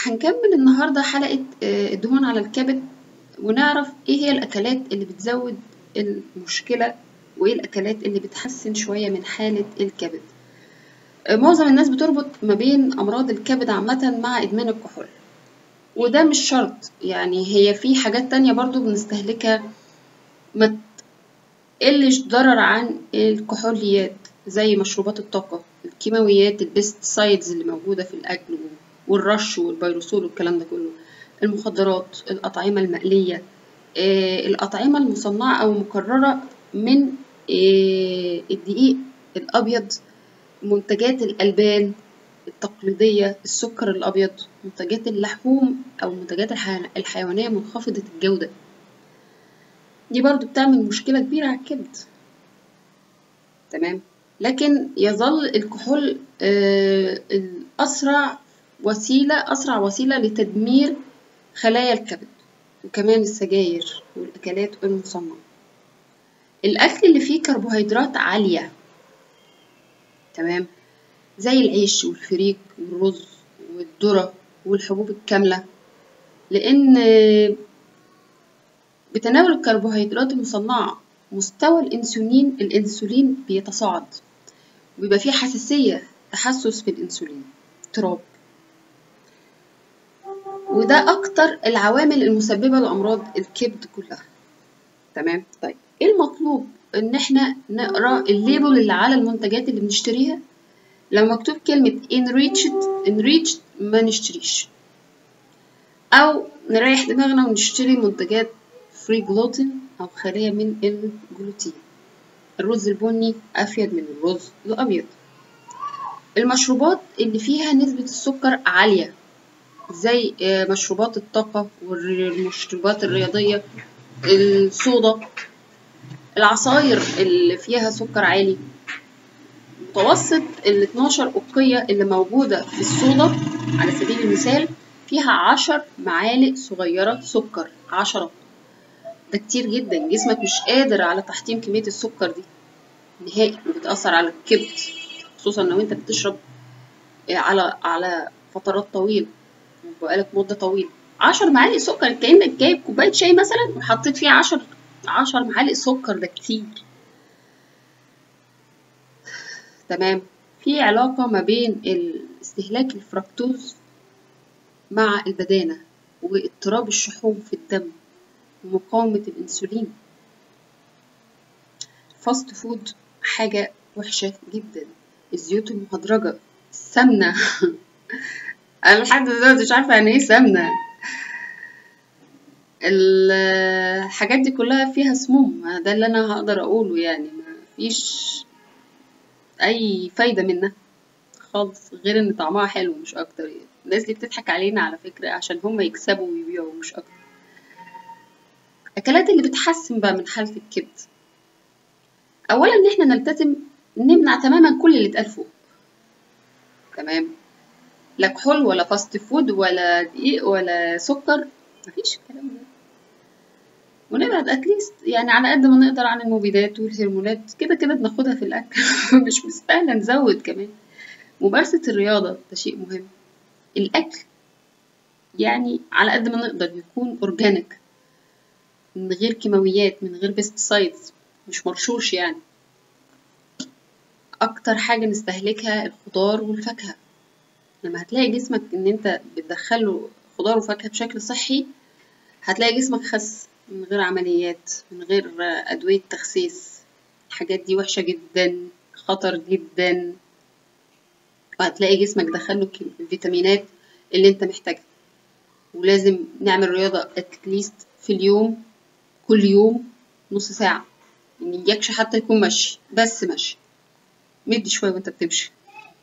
هنكمل النهاردة حلقة الدهون على الكبد، ونعرف ايه هي الأكلات اللي بتزود المشكلة وايه الأكلات اللي بتحسن شوية من حالة الكبد. معظم الناس بتربط ما بين أمراض الكبد عامة مع إدمان الكحول، وده مش شرط. يعني هي في حاجات تانية برضو بنستهلكها ما تقلش ضرر عن الكحوليات، زي مشروبات الطاقة، الكيماويات، البيستسايدز اللي موجودة في الأكل والرش والبيروسول والكلام ده كله، المخدرات، الأطعمة المقلية، الأطعمة المصنعة أو مكررة من الدقيق الأبيض، منتجات الألبان التقليدية، السكر الأبيض، منتجات اللحوم أو منتجات الحيوانية منخفضة الجودة، دي برضو بتعمل مشكلة كبيرة على الكبد. تمام. لكن يظل الكحول أسرع وسيلة لتدمير خلايا الكبد، وكمان السجاير والأكلات المصنعة. الأكل اللي فيه كربوهيدرات عالية، تمام، زي العيش والفريك والرز والذرة والحبوب الكاملة، لأن بتناول الكربوهيدرات المصنعة مستوى الأنسولين بيتصاعد، وبيبقى فيه حساسية، تحسس في الأنسولين، اضطراب، وده أكتر العوامل المسببة لأمراض الكبد كلها. تمام. طيب ايه المطلوب؟ ان احنا نقرا الليبل اللي على المنتجات اللي بنشتريها. لو مكتوب كلمة enriched ما نشتريش، او نريح دماغنا ونشتري منتجات فري جلوتين او خالية من الجلوتين. الرز البني افيد من الرز الابيض. المشروبات اللي فيها نسبة السكر عالية، زي مشروبات الطاقة والمشروبات الرياضية، الصودا، العصاير اللي فيها سكر عالي. متوسط ال 12 أبقية اللي موجودة في الصودا على سبيل المثال فيها 10 معالق صغيرة سكر. 10 ده كتير جدا، جسمك مش قادر على تحطيم كمية السكر دي نهائي، وبتأثر على الكبد، خصوصا لو انت بتشرب على فترات طويلة وبقالك مدة طويلة. 10 معالق سكر كأنك جايب كوباية شاي مثلا وحطيت فيها 10 معالق سكر، ده كتير. تمام. في علاقة ما بين استهلاك الفركتوز مع البدانة واضطراب الشحوم في الدم ومقاومة الأنسولين. فاست فود حاجة وحشة جدا، الزيوت المهدرجة، السمنة أنا لحد دلوقتي مش عارفة يعني إيه سمنة. الحاجات دي كلها فيها سموم، ده اللي أنا هقدر أقوله، يعني ما فيش أي فايدة منها خالص، غير ان طعمها حلو مش اكتر. يعني الناس دي بتضحك علينا على فكرة عشان هم يكسبوا ويبيعوا مش اكتر. الاكلات اللي بتحسن بقى من حالة الكبد، اولا ان احنا نلتزم نمنع تماما كل اللي اتقال فوق. تمام. لا كحول ولا فاست فود ولا دقيق ولا سكر، مفيش الكلام ده. ونبعد اتليست يعني على قد ما نقدر عن المبيدات والهرمونات، كده كده بناخدها في الاكل مش مستاهله نزود كمان. ممارسة الرياضة ده شيء مهم. الاكل يعني على قد ما نقدر يكون اورجانيك، من غير كيماويات، من غير بيستسايدز، مش مرشوش يعني. اكتر حاجة نستهلكها الخضار والفاكهة. لما هتلاقي جسمك ان انت بتدخله خضار وفاكهة بشكل صحي، هتلاقي جسمك خس من غير عمليات، من غير ادوية تخسيس. الحاجات دي وحشة جدا، خطر جدا، وهتلاقي جسمك دخله الفيتامينات اللي انت محتاجها. ولازم نعمل رياضة اتليست في اليوم، كل يوم نص ساعة، ميكش حتى يكون مشي، بس مشي، مدي شوية وانت بتمشي.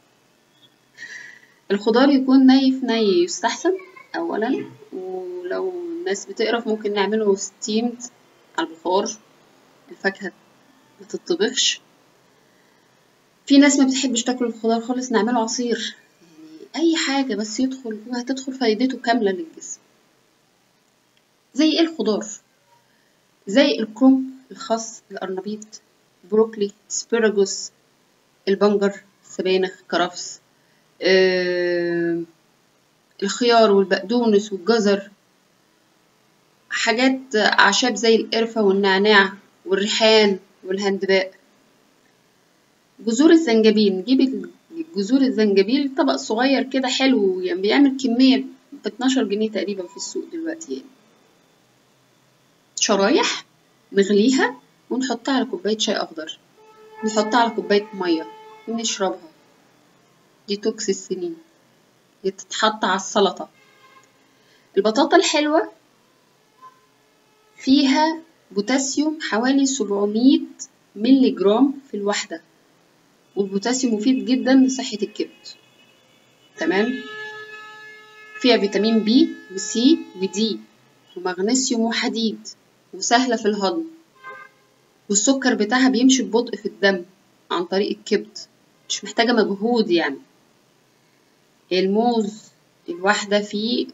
الخضار يكون ني يستحسن اولا، ولو الناس بتقرف ممكن نعمله ستيمد على البخار. الفاكهة متطبخش. في ناس ما بتحبش تاكل الخضار خالص، نعمله عصير، يعني اي حاجة بس يدخل وهتدخل فايدته كاملة للجسم. زي ايه الخضار؟ زي الكرنب، الخس، القرنبيط، البروكلي، سبيراجوس، البنجر، السبانخ، كرفس، الخيار والبقدونس والجزر، حاجات أعشاب زي القرفة والنعناع والريحان والهندباء. جذور الزنجبيل، نجيب جذور الزنجبيل طبق صغير كده حلو، يعني بيعمل كمية ب12 جنيه تقريبا في السوق دلوقتي، يعني شرايح نغليها ونحطها على كوباية شاي أخضر، نحطها على كوباية مية ونشربها، ديتوكس السنين. تتحط على السلطة. البطاطا الحلوة فيها بوتاسيوم حوالي 700 ملي جرام في الوحدة، والبوتاسيوم مفيد جدا لصحة الكبد. تمام. فيها فيتامين بي وسي ودي ومغنيسيوم وحديد، وسهلة في الهضم، والسكر بتاعها بيمشي ببطء في الدم عن طريق الكبد، مش محتاجة مجهود يعني. الموز الواحدة فيه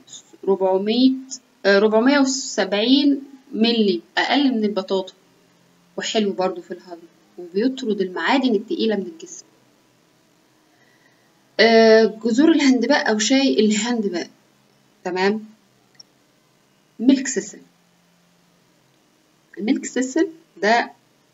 470 ملي، أقل من البطاطا، وحلو برضو في الهضم، وبيطرد المعادن التقيلة من الجسم. جذور الهندباء أو شاي الهندباء. تمام. ميلك سيسل. الميلك سيسل ده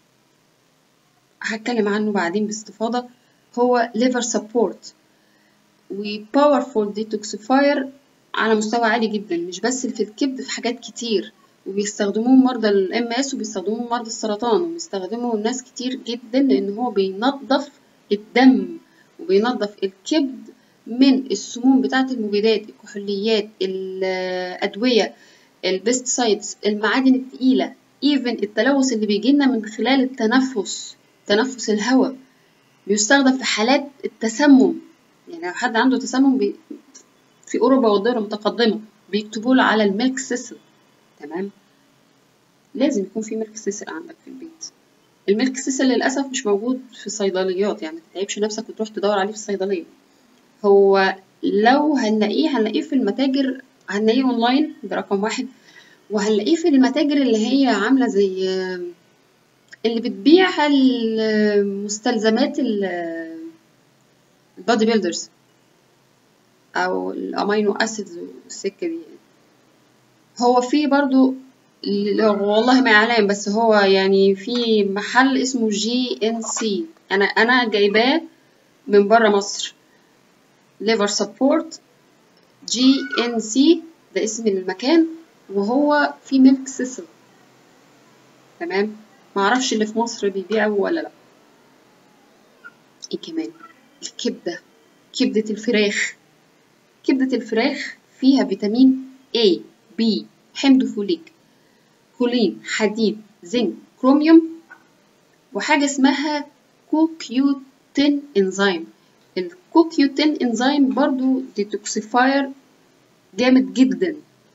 هتكلم عنه بعدين باستفاضة. هو liver support و powerful detoxifier على مستوى عالي جدا، مش بس في الكبد، في حاجات كتير، وبيستخدموه مرضى ال MS، وبيستخدموه مرضى السرطان، وبيستخدموه الناس كتير جدا، لأن هو بينظف الدم وبينظف الكبد من السموم بتاعة المبيدات، الكحوليات، الأدوية، البيستسايدز، المعادن التقيلة، even التلوث اللي بيجيلنا من خلال التنفس، تنفس الهواء، بيستخدم في حالات التسمم. يعني لو حد عنده تسمم في أوروبا والدول المتقدمة بيكتبوا له على الميلك سيسل. تمام. لازم يكون في ميلك سيسل عندك في البيت. الميلك سيسل للأسف مش موجود في الصيدليات، يعني متتعبش نفسك وتروح تدور عليه في الصيدلية. هو لو هنلاقيه في المتاجر، هنلاقيه أونلاين، ده رقم واحد، وهنلاقيه في المتاجر اللي هي عاملة زي اللي بتبيع المستلزمات البادي بيلدرز او الامينو اسيدز والسكه دي. هو في برضو والله ما اعلم، بس هو يعني في محل اسمه GNC، انا جايباه من بره مصر، ليفر سبورت GNC ده اسم المكان، وهو في ميلك سيسل. تمام. معرفش اللي في مصر بيبيعه ولا لا. ايه كمان؟ الكبده، كبده الفراخ. كبدة الفراخ فيها فيتامين A B، حمض فوليك، كولين، حديد، زنك، كروميوم، وحاجة اسمها كوكيوتين انزيم. الكوكيوتين انزيم برضو ديتوكسيفاير جامد جدا،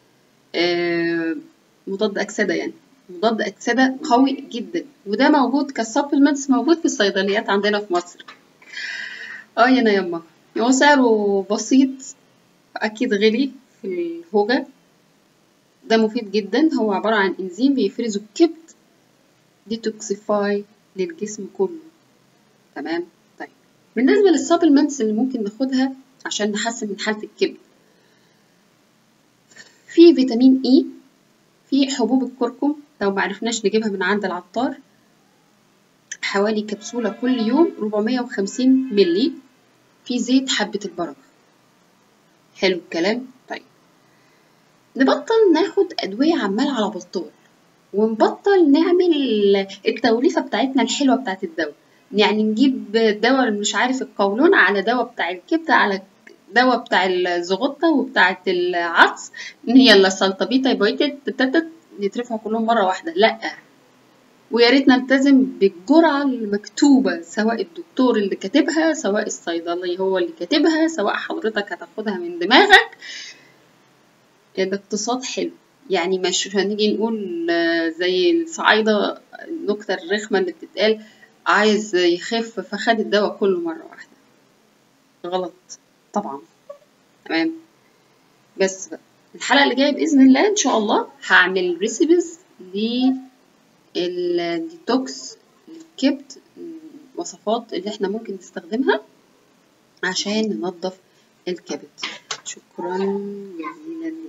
مضاد أكسدة، يعني مضاد أكسدة قوي جدا، وده موجود كسبلمنتس، موجود في الصيدليات عندنا في مصر. يا يما، هو سعره بسيط، أكيد غلي في الهوجة. ده مفيد جدا، هو عبارة عن إنزيم بيفرزه الكبد، ديتوكسيفاي للجسم كله. تمام. طيب بالنسبة للسبلمنتس اللي ممكن ناخدها عشان نحسن من حالة الكبد، في فيتامين إي، في حبوب الكركم لو معرفناش نجيبها من عند العطار، حوالي كبسولة كل يوم 450 ملي، في زيت حبة البركة. حلو الكلام. طيب نبطل ناخد أدوية عمال على بطال، ونبطل نعمل التوليفة بتاعتنا الحلوة بتاعت الدواء، يعني نجيب دواء مش عارف القولون على دواء بتاع الكبدة على دواء بتاع الزغطة وبتاعة العطس، يلا سلطبيطة يبقيت يترفعوا كلهم مرة واحدة. لأ، ويا ريت نلتزم بالجرعة المكتوبة، سواء الدكتور اللي كاتبها، سواء الصيدلي هو اللي كاتبها، سواء حضرتك هتاخدها من دماغك. ده اقتصاد حلو، يعني مش هنيجي نقول زي الصعايدة النكتة الرخمة اللي بتتقال عايز يخف فخد الدواء كله مرة واحدة. غلط طبعا. تمام. بس بقى الحلقة اللي جاية بإذن الله إن شاء الله هعمل ريسيبيز للديتوكس الكبد، وصفات اللي احنا ممكن نستخدمها عشان ننظف الكبد. شكرا. شكرا جزيلا.